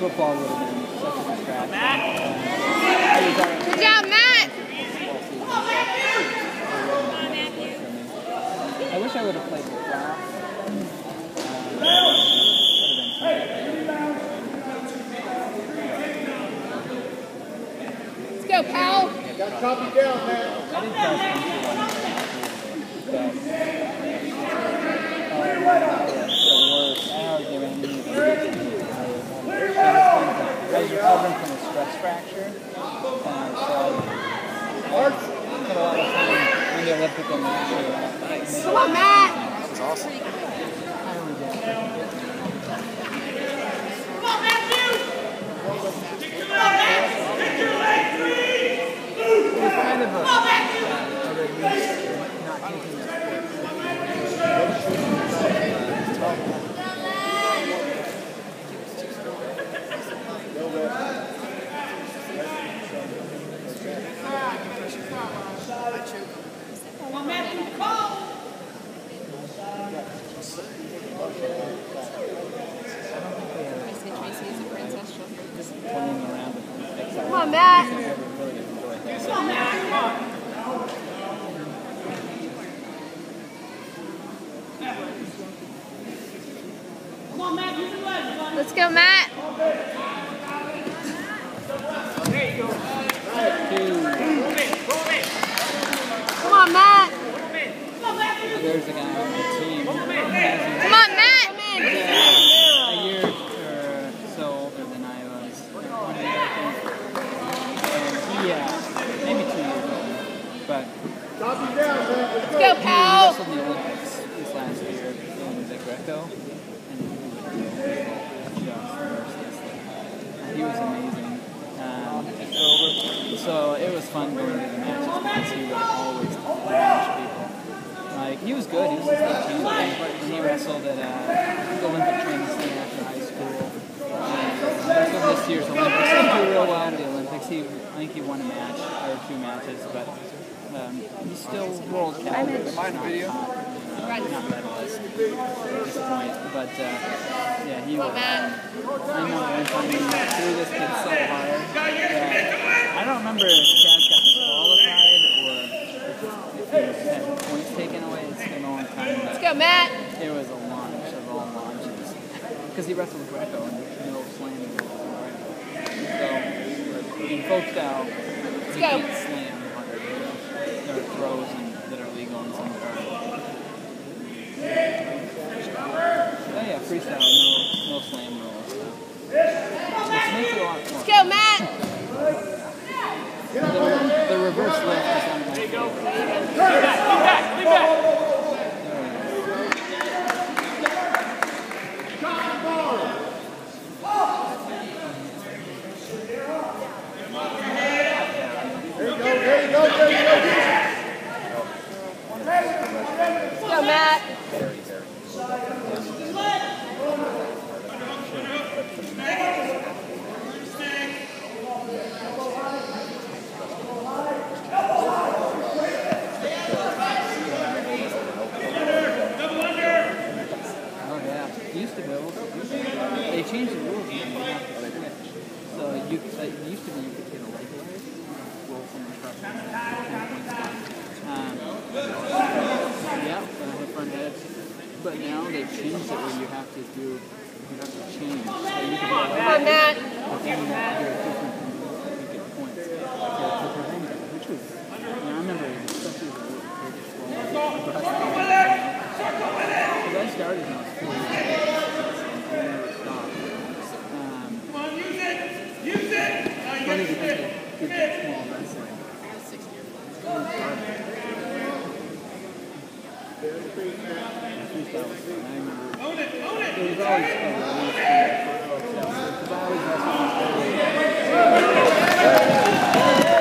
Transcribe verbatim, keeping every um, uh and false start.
football would have been such a distraction. Uh, Good job, Matt! I wish I would have played with Ross. Let's go, Powell! Got to copy down, man. I did cross country one year, but uh, the worst. I already ran into the I was recovering from a stress fracture, uh, so I spent a lot of time in the Olympic and national. Come on, Matt! This is awesome. I really did. Come on, Matthew! Stick to the legs! Stick to the legs, three! It was kind of a, uh, a release, not taking the Come on, Matthew, call! Come on, Matt! Come on, Matt, come on! Come on, Matt, use your legs, buddy. Let's go, Matt! There you go. Come on, Matt! Come on, Matthew! There's a guy on the team. Come on, Matt! A year or so older than I was. One year, I think. Yeah, maybe two years older. But Copy down, man. Let's go, he Powell! wrestled in the Olympics this last year in the Greco, and he was amazing. Um, so it was fun going to the matches because he would always match people. Like, he was good, he was a state champion, and he wrestled at uh, the Olympic training center after high school. And wrestled this year's Olympics. He didn't do real well at the Olympics. He, I think he won a match, or two matches, but um, he's still world caliber. Not top, uh, not medalist at this point, but uh, yeah, he was. I know one time he threw this kid so hard that I don't remember if Chaz got disqualified or if he had points taken away. It's been a long time. Let's go, Matt! It was a launch of all launches because he wrestled Greco and no slamming. So in folk style, you go. can't slam harder. There are throws and, that are legal and some that aren't. Oh yeah, freestyle, no, no slam rules. So. Which makes it a lot more. Let's go, Matt! The, the reverse lift is on my There you go. favorite. Lean back, lean back, lean back. There you go, there you go, there you go. Let's go, Matt! Oh yeah, used to be able to. They changed the rules and you have to switch. So you, uh, it used to be you could get a leg away, roll from the truck, ten points down. Um, yeah, and I hit front edge. But now they've changed it where you have to do, you have to change. So you can go Come on, Matt! but then you have to do a different thing to get points to, to prevent it, which was, I, mean, I remember especially the because I started when I was four years old, and I never stopped. Um, Come on, use it! Use it! funny because I did that small wrestling. Freestyle was fun. I remember Own it, own it! there was always a release because I always wrestled.